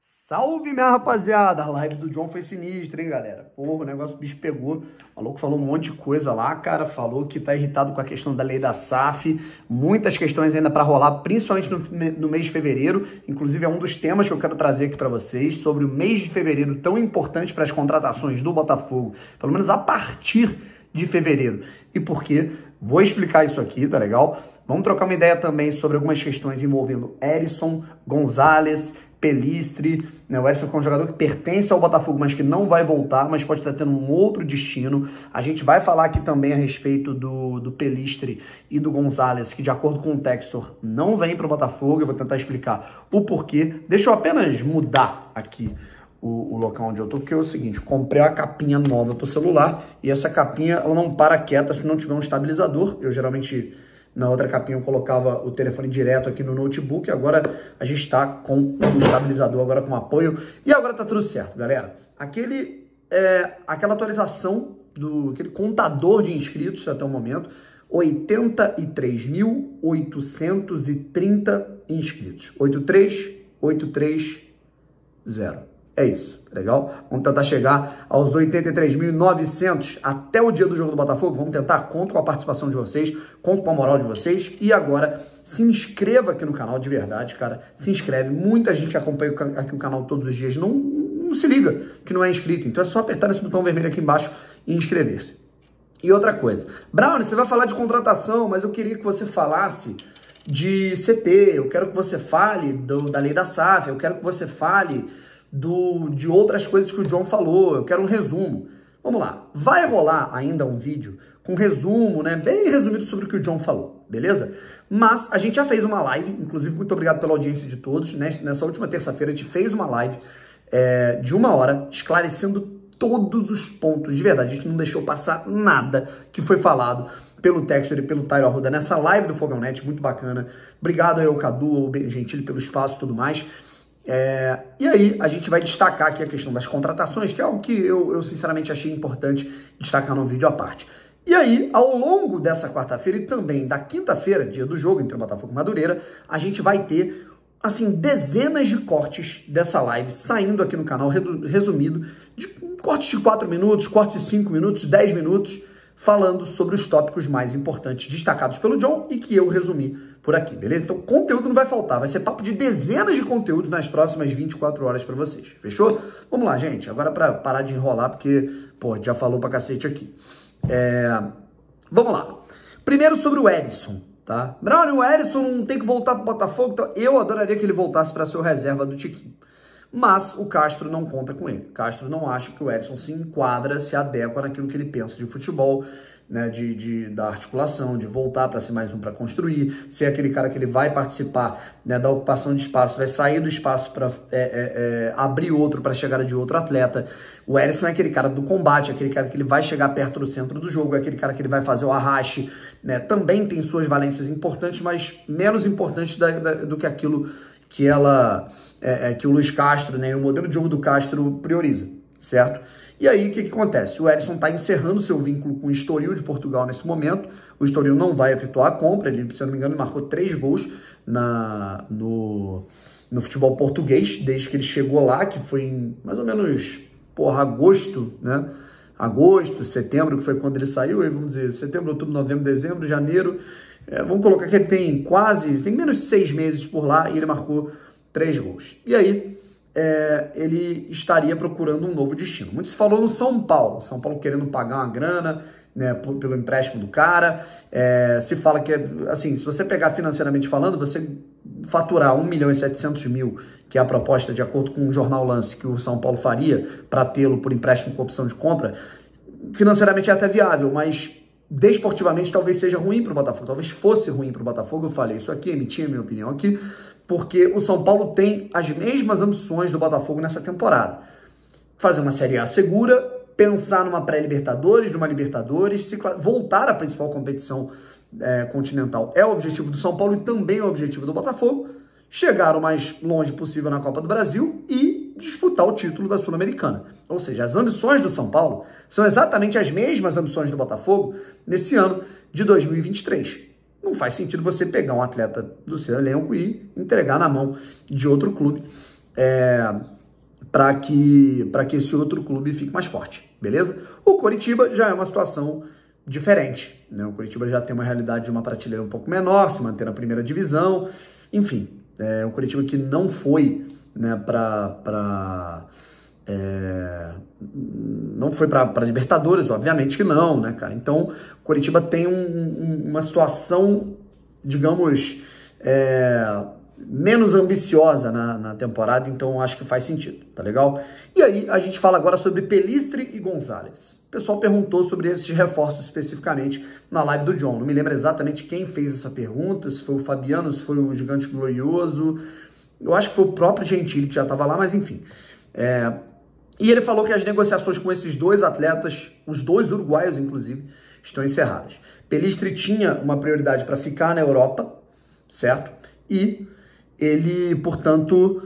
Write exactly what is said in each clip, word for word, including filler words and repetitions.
Salve, minha rapaziada! A live do John foi sinistra, hein, galera? Porra, o negócio, o bicho pegou. O maluco falou um monte de coisa lá, cara. Falou que tá irritado com a questão da lei da S A F. Muitas questões ainda pra rolar, principalmente no, no mês de fevereiro. Inclusive, é um dos temas que eu quero trazer aqui pra vocês, sobre o mês de fevereiro, tão importante para as contratações do Botafogo. Pelo menos a partir de fevereiro. E por quê? Vou explicar isso aqui, tá legal? Vamos trocar uma ideia também sobre algumas questões envolvendo Erisson, Gonzalez, Pelistri, né? O Erisson é um jogador que pertence ao Botafogo, mas que não vai voltar, mas pode estar tendo um outro destino. A gente vai falar aqui também a respeito do, do Pelistri e do Gonzalez, que de acordo com o Textor, não vem para o Botafogo. Eu vou tentar explicar o porquê. Deixa eu apenas mudar aqui o, o local onde eu tô, porque é o seguinte, eu comprei uma capinha nova para o celular, e essa capinha ela não para quieta se não tiver um estabilizador. Eu geralmente... Na outra capinha eu colocava o telefone direto aqui no notebook, agora a gente está com o estabilizador, agora com apoio, e agora tá tudo certo, galera. Aquele, é, aquela atualização, do, aquele contador de inscritos até o momento, oitenta e três mil oitocentos e trinta inscritos, oitenta e três mil oitocentos e trinta. É isso, legal? Vamos tentar chegar aos oitenta e três mil e novecentos até o dia do jogo do Botafogo. Vamos tentar, conto com a participação de vocês, conto com a moral de vocês. E agora, se inscreva aqui no canal de verdade, cara. Se inscreve. Muita gente que acompanha aqui o canal todos os dias não, não se liga que não é inscrito. Então é só apertar esse botão vermelho aqui embaixo e inscrever-se. E outra coisa. Brownie, você vai falar de contratação, mas eu queria que você falasse de C T. Eu quero que você fale do, da lei da S A F. Eu quero que você fale... Do, de outras coisas que o John falou. Eu quero um resumo. Vamos lá. Vai rolar ainda um vídeo com resumo, né? Bem resumido sobre o que o John falou, beleza? Mas a gente já fez uma live, inclusive muito obrigado pela audiência de todos. Nessa última terça-feira a gente fez uma live é, de uma hora, esclarecendo todos os pontos, de verdade. A gente não deixou passar nada que foi falado pelo Textor e pelo Tairo Arruda nessa live do Fogão Net, muito bacana. Obrigado aí ao Cadu, ao Gentili pelo espaço e tudo mais. É, e aí a gente vai destacar aqui a questão das contratações, que é algo que eu, eu sinceramente achei importante destacar num vídeo à parte. E aí, ao longo dessa quarta-feira e também da quinta-feira, dia do jogo entre Botafogo e Madureira, a gente vai ter, assim, dezenas de cortes dessa live saindo aqui no canal, resumido, de cortes de quatro minutos, cortes de cinco minutos, dez minutos, falando sobre os tópicos mais importantes destacados pelo John e que eu resumi por aqui, beleza? Então, conteúdo não vai faltar, vai ser papo de dezenas de conteúdos nas próximas vinte e quatro horas para vocês, fechou? Vamos lá, gente, agora para parar de enrolar, porque, pô, já falou pra cacete aqui. É... Vamos lá. Primeiro sobre o Erisson, tá? Brownie, o Erisson não tem que voltar pro Botafogo, então eu adoraria que ele voltasse para ser o reserva do Tiquinho. Mas o Castro não conta com ele. Castro não acha que o Erisson se enquadra, se adequa naquilo que ele pensa de futebol, né, de, de, da articulação, de voltar para ser mais um para construir, ser aquele cara que ele vai participar, né, da ocupação de espaço, vai sair do espaço para é, é, é, abrir outro para a chegada de outro atleta. O Erisson é aquele cara do combate, aquele cara que ele vai chegar perto do centro do jogo, é aquele cara que ele vai fazer o arraste, né, também tem suas valências importantes, mas menos importantes da, da, do que aquilo que ela é, é, que o Luiz Castro, né, o modelo de jogo do Castro prioriza, certo? E aí, o que, que acontece? O Erisson está encerrando seu vínculo com o Estoril de Portugal nesse momento. O Estoril não vai efetuar a compra. Ele, se eu não me engano, marcou três gols na, no, no futebol português, desde que ele chegou lá, que foi em mais ou menos, porra, agosto, né? Agosto, setembro, que foi quando ele saiu. Aí, vamos dizer, setembro, outubro, novembro, dezembro, janeiro. É, vamos colocar que ele tem quase, tem menos de seis meses por lá e ele marcou três gols. E aí... É, ele estaria procurando um novo destino. Muito se falou no São Paulo, São Paulo querendo pagar uma grana, né, pelo empréstimo do cara. É, se fala que, assim, se você pegar financeiramente falando, você faturar um milhão e setecentos mil, que é a proposta de acordo com o jornal Lance que o São Paulo faria para tê-lo por empréstimo com opção de compra, financeiramente é até viável, mas desportivamente talvez seja ruim para o Botafogo, talvez fosse ruim para o Botafogo. Eu falei isso aqui, emiti a minha opinião aqui, porque o São Paulo tem as mesmas ambições do Botafogo nessa temporada. Fazer uma Série A segura, pensar numa pré-Libertadores, numa Libertadores, se voltar à principal competição é, continental é o objetivo do São Paulo e também é o objetivo do Botafogo, chegar o mais longe possível na Copa do Brasil e disputar o título da Sul-Americana. Ou seja, as ambições do São Paulo são exatamente as mesmas ambições do Botafogo nesse ano de dois mil e vinte e três. Não faz sentido você pegar um atleta do seu elenco e entregar na mão de outro clube é, para que, para que esse outro clube fique mais forte, beleza? O Coritiba já é uma situação diferente, né? O Coritiba já tem uma realidade de uma prateleira um pouco menor, se manter na primeira divisão, enfim, é um Coritiba que não foi, né, para é, não foi para Libertadores, obviamente que não, né, cara? Então, o Coritiba tem um, um, uma situação, digamos, é, menos ambiciosa na, na temporada, então acho que faz sentido, tá legal? E aí a gente fala agora sobre Pellistri e Gonzalez. O pessoal perguntou sobre esses reforços especificamente na live do John. Não me lembro exatamente quem fez essa pergunta, se foi o Fabiano, se foi o Gigante Glorioso. Eu acho que foi o próprio Gentili que já estava lá, mas enfim. É... E ele falou que as negociações com esses dois atletas, os dois uruguaios inclusive, estão encerradas. Pellistri tinha uma prioridade para ficar na Europa, certo? E ele, portanto,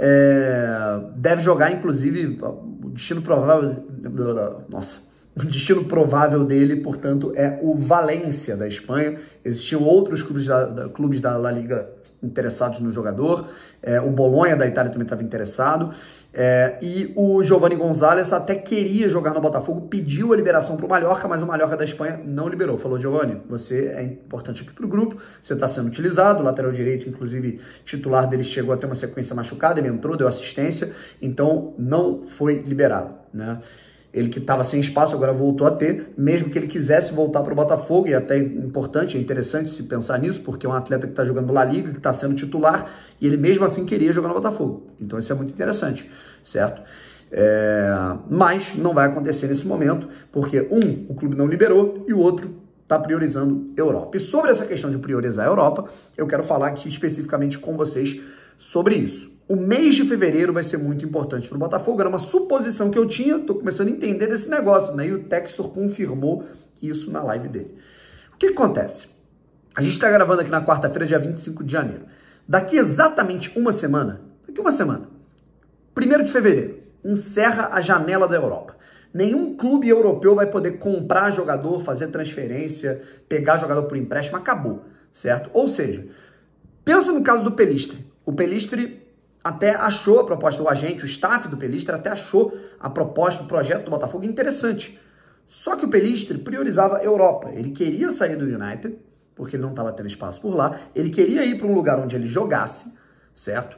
é, deve jogar, inclusive, o destino provável, nossa, o destino provável dele, portanto, é o Valência da Espanha. Existiam outros clubes da, da, clubes da La Liga interessados no jogador, é, o Bolonha da Itália também estava interessado, é, e o Giovanni Gonzalez até queria jogar no Botafogo, pediu a liberação para o Mallorca, mas o Mallorca da Espanha não liberou. Falou: Giovanni, você é importante aqui para o grupo, você está sendo utilizado, o lateral direito, inclusive, titular dele chegou a ter uma sequência machucada, ele entrou, deu assistência, então não foi liberado, né? Ele que estava sem espaço, agora voltou a ter, mesmo que ele quisesse voltar para o Botafogo, e até importante, é interessante se pensar nisso, porque é um atleta que está jogando La Liga, que está sendo titular, e ele mesmo assim queria jogar no Botafogo. Então isso é muito interessante, certo? É... Mas não vai acontecer nesse momento, porque um, o clube não liberou, e o outro está priorizando Europa. E sobre essa questão de priorizar a Europa, eu quero falar aqui especificamente com vocês sobre isso. O mês de fevereiro vai ser muito importante para o Botafogo, era uma suposição que eu tinha, estou começando a entender desse negócio, né? E o Textor confirmou isso na live dele. O que acontece? A gente está gravando aqui na quarta-feira, dia vinte e cinco de janeiro. Daqui exatamente uma semana, daqui uma semana, primeiro de fevereiro, encerra a janela da Europa. Nenhum clube europeu vai poder comprar jogador, fazer transferência, pegar jogador por empréstimo, acabou, certo? Ou seja, pensa no caso do Pellistri. O Pellistri até achou a proposta, o agente, o staff do Pellistri até achou a proposta, o projeto do Botafogo interessante. Só que o Pellistri priorizava a Europa. Ele queria sair do United, porque ele não estava tendo espaço por lá. Ele queria ir para um lugar onde ele jogasse, certo?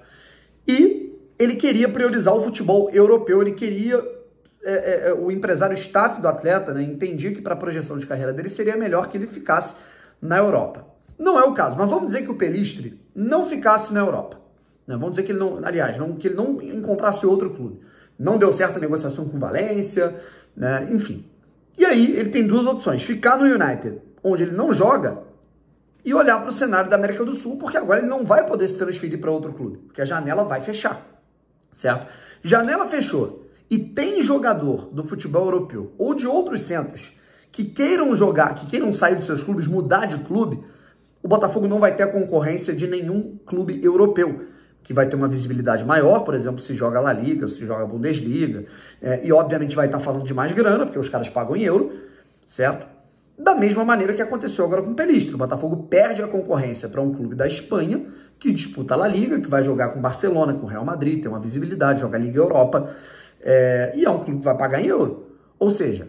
E ele queria priorizar o futebol europeu. Ele queria... É, é, o empresário staff do atleta, né, entendia que para a projeção de carreira dele seria melhor que ele ficasse na Europa. Não é o caso, mas vamos dizer que o Pellistri não ficasse na Europa. Né? Vamos dizer que ele não, aliás, não, que ele não encontrasse outro clube. Não deu certo a negociação com o Valência, né? Enfim. E aí ele tem duas opções: ficar no United, onde ele não joga, e olhar para o cenário da América do Sul, porque agora ele não vai poder se transferir para outro clube, porque a janela vai fechar, certo? Janela fechou e tem jogador do futebol europeu ou de outros centros que queiram jogar, que queiram sair dos seus clubes, mudar de clube, o Botafogo não vai ter a concorrência de nenhum clube europeu, que vai ter uma visibilidade maior, por exemplo, se joga La Liga, se joga Bundesliga, é, e obviamente vai estar falando de mais grana, porque os caras pagam em euro, certo? Da mesma maneira que aconteceu agora com o Pellistri. O Botafogo perde a concorrência para um clube da Espanha, que disputa a La Liga, que vai jogar com o Barcelona, com o Real Madrid, tem uma visibilidade, joga a Liga Europa, é, e é um clube que vai pagar em euro. Ou seja,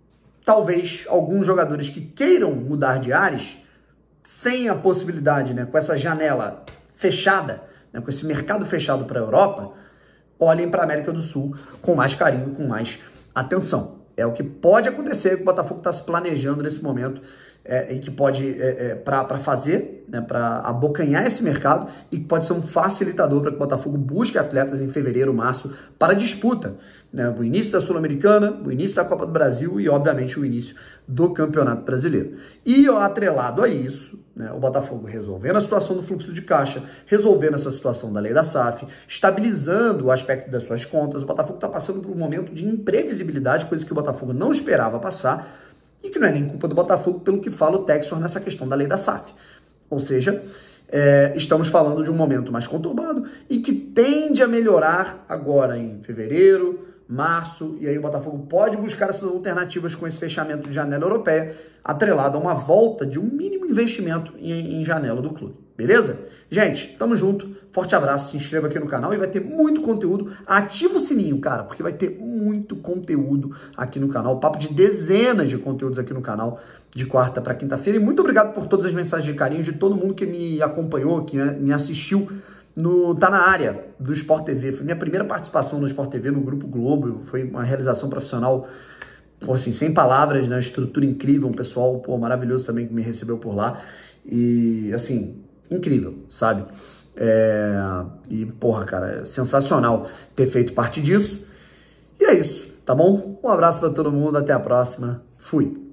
talvez alguns jogadores que queiram mudar de ares, sem a possibilidade, né, com essa janela fechada, né, com esse mercado fechado para a Europa, olhem para a América do Sul com mais carinho, com mais atenção. É o que pode acontecer, que o Botafogo está se planejando nesse momento, é, e que pode, é, é, para fazer, né, para abocanhar esse mercado, e que pode ser um facilitador para que o Botafogo busque atletas em fevereiro, março, para disputa, né, o início da Sul-Americana, o início da Copa do Brasil e, obviamente, o início do Campeonato Brasileiro. E, ó, atrelado a isso, né, o Botafogo resolvendo a situação do fluxo de caixa, resolvendo essa situação da lei da S A F, estabilizando o aspecto das suas contas. O Botafogo está passando por um momento de imprevisibilidade, coisa que o Botafogo não esperava passar, e que não é nem culpa do Botafogo, pelo que fala o Textor nessa questão da lei da S A F. Ou seja, é, estamos falando de um momento mais conturbado e que tende a melhorar agora em fevereiro, março, e aí o Botafogo pode buscar essas alternativas com esse fechamento de janela europeia, atrelado a uma volta de um mínimo investimento em, em janela do clube. beleza? Gente, tamo junto, forte abraço, se inscreva aqui no canal e vai ter muito conteúdo. Ativa o sininho, cara, porque vai ter muito conteúdo aqui no canal, papo de dezenas de conteúdos aqui no canal, de quarta para quinta-feira. E muito obrigado por todas as mensagens de carinho de todo mundo que me acompanhou, que me assistiu no Tá Na Área do Sport T V. Foi minha primeira participação no Sport T V, no Grupo Globo, foi uma realização profissional, pô, assim, sem palavras, né? Estrutura incrível, um pessoal, pô, maravilhoso também que me recebeu por lá. E, assim, incrível, sabe? É... E, porra, cara, é sensacional ter feito parte disso. E é isso, tá bom? Um abraço pra todo mundo, até a próxima. Fui!